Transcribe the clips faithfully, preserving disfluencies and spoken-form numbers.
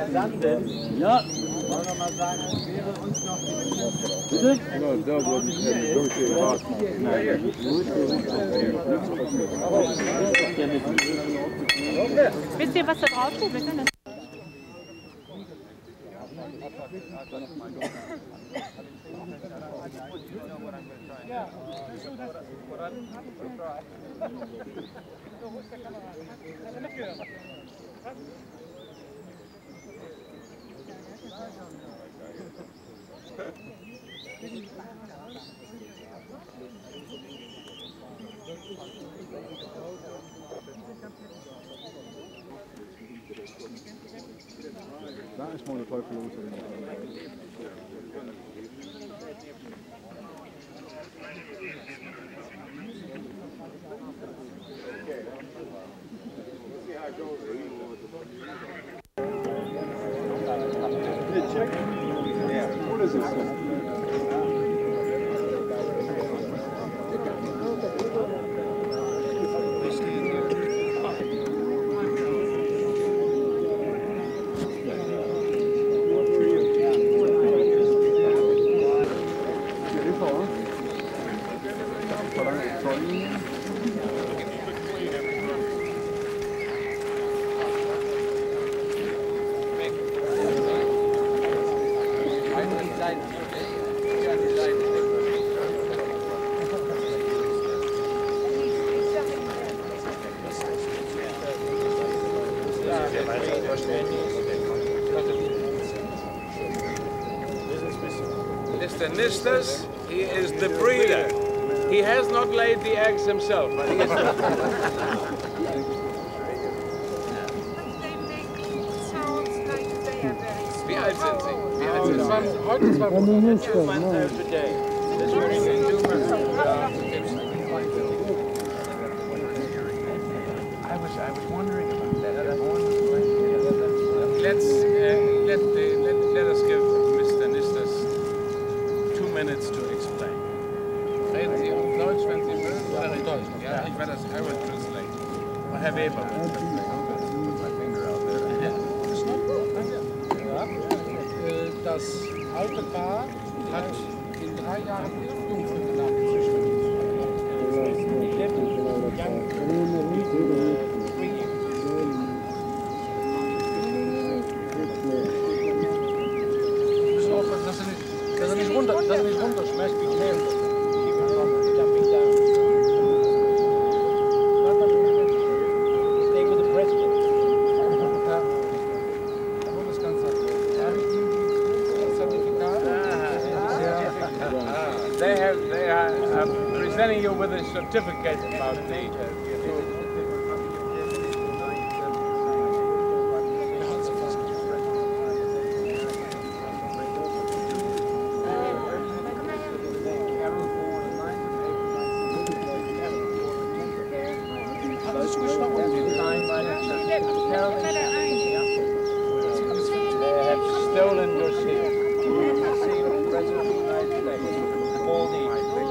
Verstanden? Ja. Wollen wir mal sagen, es wäre uns noch bitte? No, that wasn't negotiated last time. Wisst ihr, was da drauf steht? Wir können das. Da ist mal der Teufel los. What is this? Mister Nistas, he is the breeder. He has not laid the eggs himself, but he is the Wie alt sind Sie? Wie alt sind Sie? Heute zwei Monate. One third today. This morning in numerous I was I was wondering about that. Let's uh, let, the, let let us give Mister Nistas two minutes to explain. Reden Sie auf Deutsch, wenn Sie mögen, oder in Deutsch? Ja, ich werde das. I will translate. Herr Weber. Das alte Paar hat in drei Jahren elf Jungvögel nachgezüchtet. Wir müssen aufpassen, dass er nicht, dass er nicht runter, dass er nicht runterschmeißt wie Käse. They have, they are uh, presenting you with a certificate about nature. They have stolen your seal. President of the United States. All the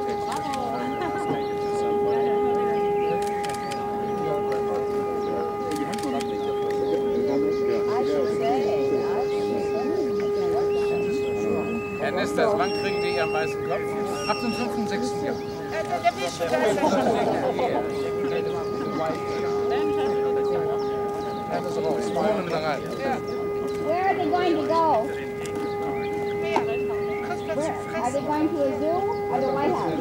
Herr Nistas, wann kriegen Sie Ihren weißen Kopf? Ab dem fünften, sechsten Jahr. Where are they going to go? Where? Are they going to a zoo or the White House?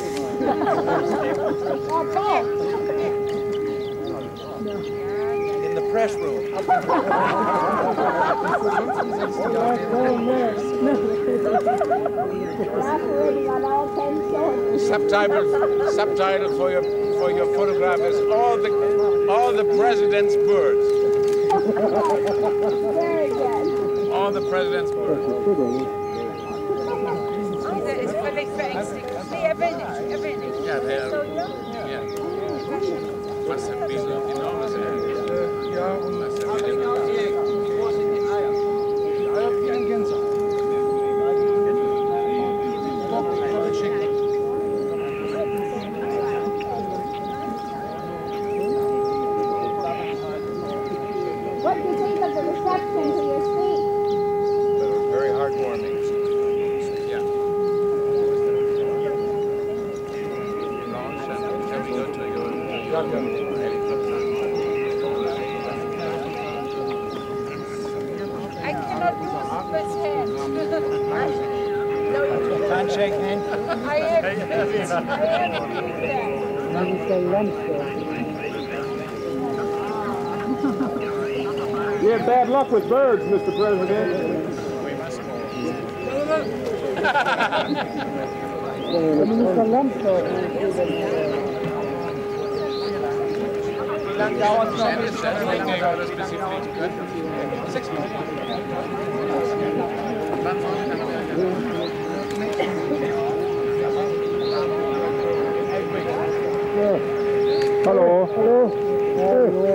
Or both? In the press room. Subtitle, subtitle for your for your photograph is all the all the president's birds. Very good. All the president's birds. Der ist völlig verängstigt. Nee, er will nicht, er will nicht. Yeah, they are. Yeah. Must have been enormous. Ja, und Must have been enormous. die Eier wie ein Gänse. What do you think of the reception to your speech? I cannot do this with hands. No, you Can't shake hands. I have feet. I have feet there. You had bad luck with birds, Mister President. Wie lange dauert es noch? Sechs Minuten. Hallo. Hallo. Hallo.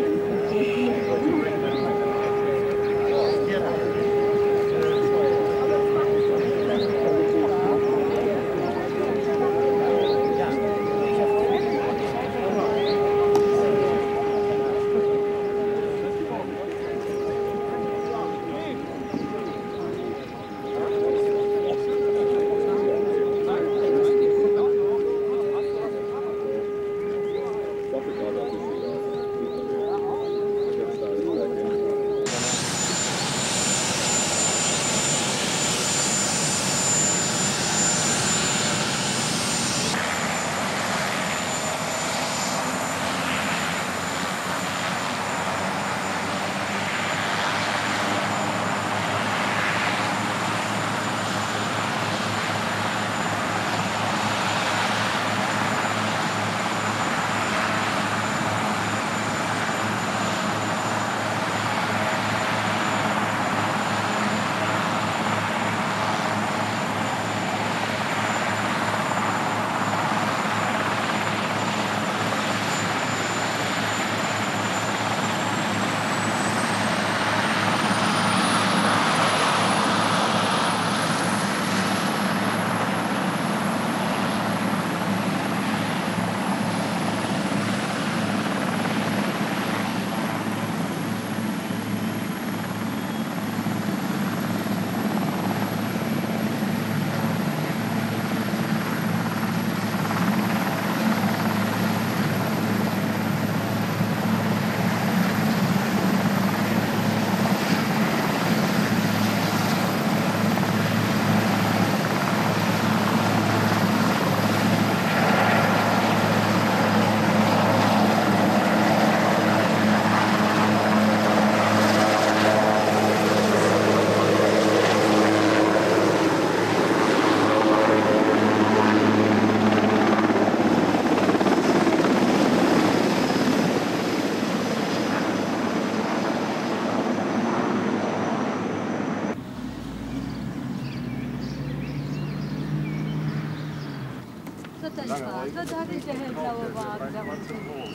dein Vater? Da hatte ich der hellblaue Wagen da unten.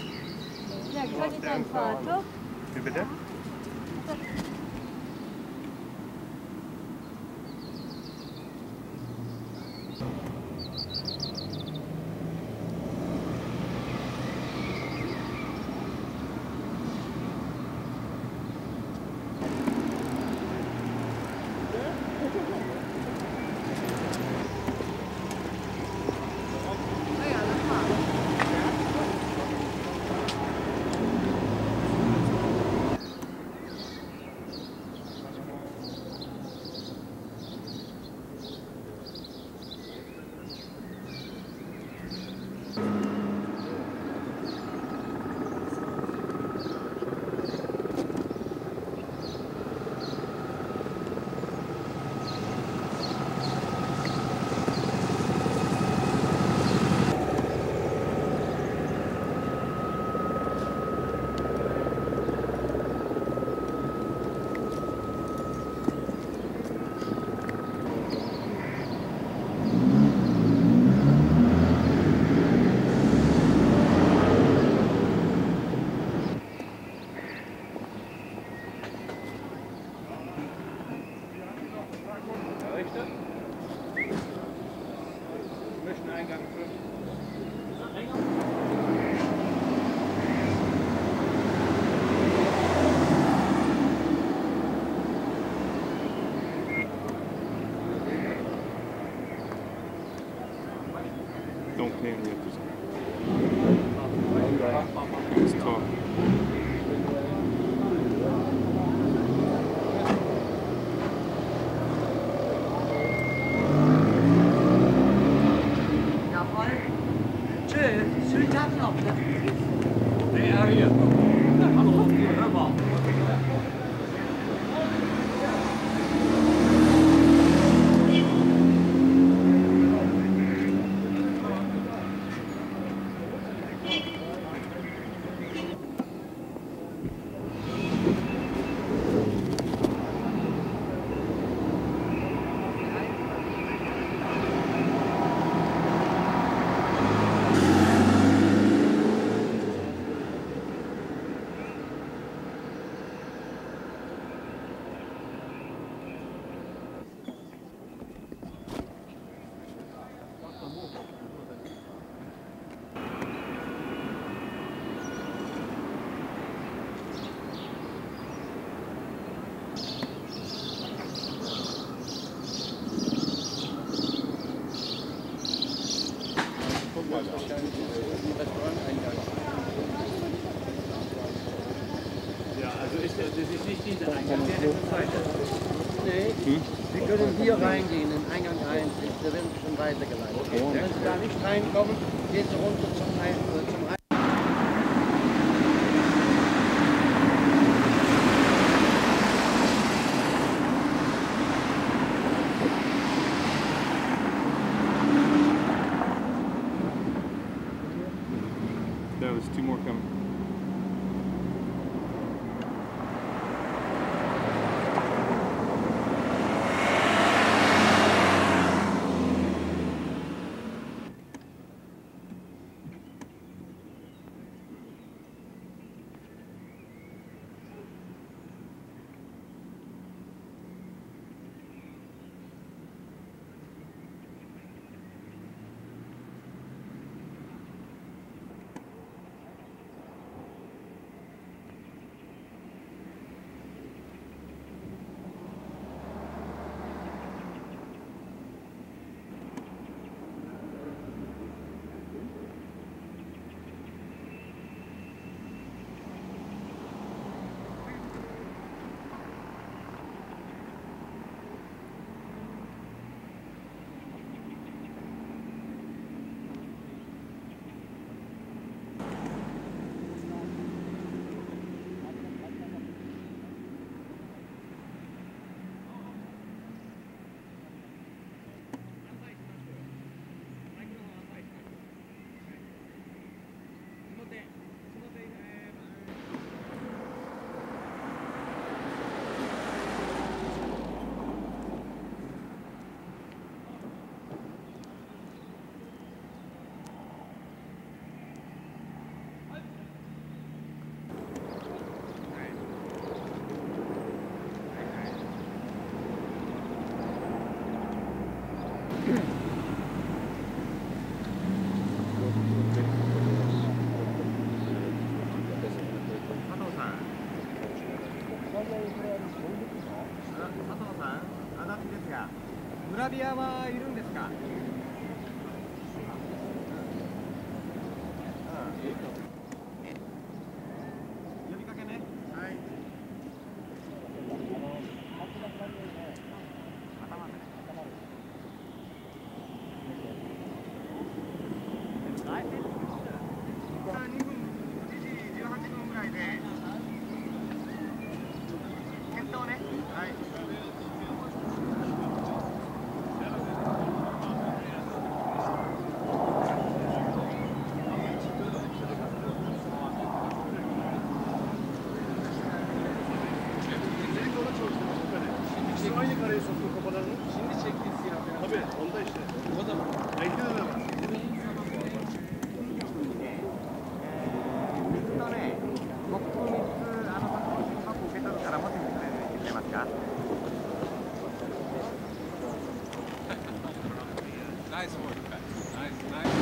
Ja, kann ich dein Vater? Wie bitte? Don't pay me. Nee, Sie können hier reingehen, in Eingang eins. Da werden Sie schon weitergeleitet. Okay. Wenn Sie da nicht reinkommen, gehen Sie runter zum Rein. Zum Rein There was two more coming. Nice work, guys. Nice, nice.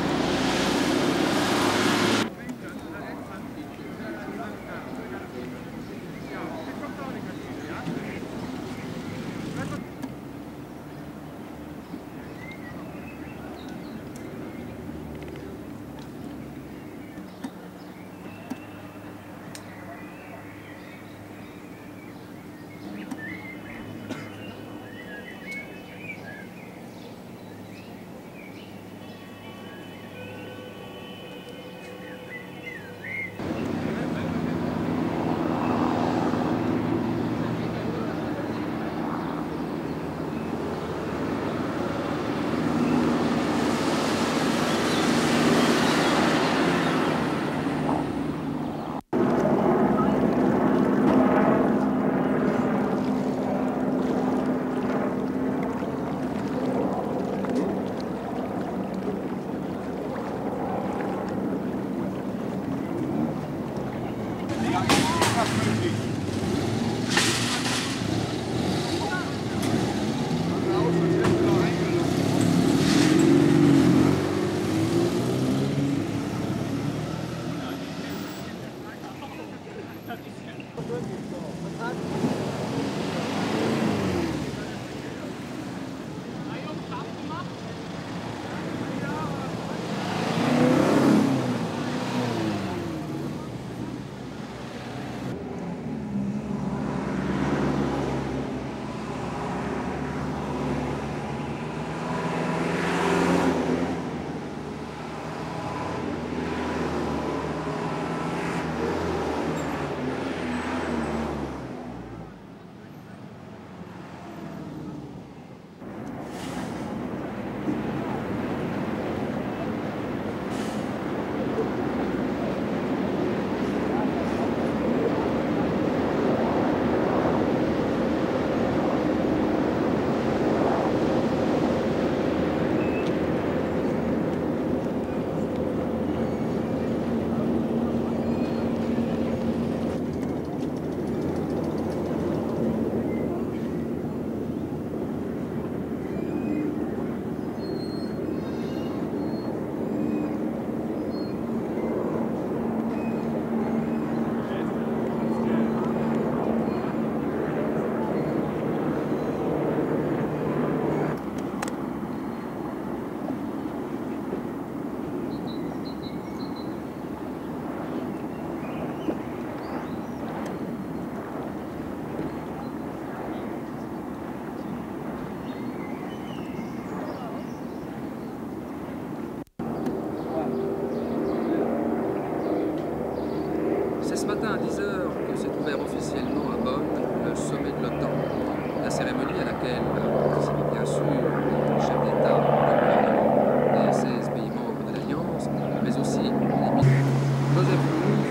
matin à dix heures que s'est ouvert officiellement à Bonn le sommet de l'OTAN. La cérémonie à laquelle participaient bien sûr les chefs d'État des seize pays membres de l'Alliance, mais aussi les ministres. Joseph Louis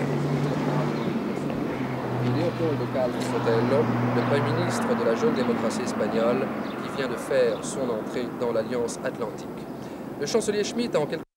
et Leopoldo Calvo Sotelo, le Premier ministre de la jeune démocratie espagnole qui vient de faire son entrée dans l'Alliance Atlantique. Le chancelier Schmidt a en quelque